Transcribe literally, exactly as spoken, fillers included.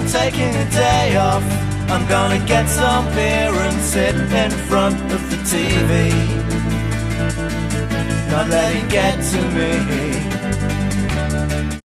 taking a day off. I'm gonna get some beer and sit in front of the T V. Not let it get to me.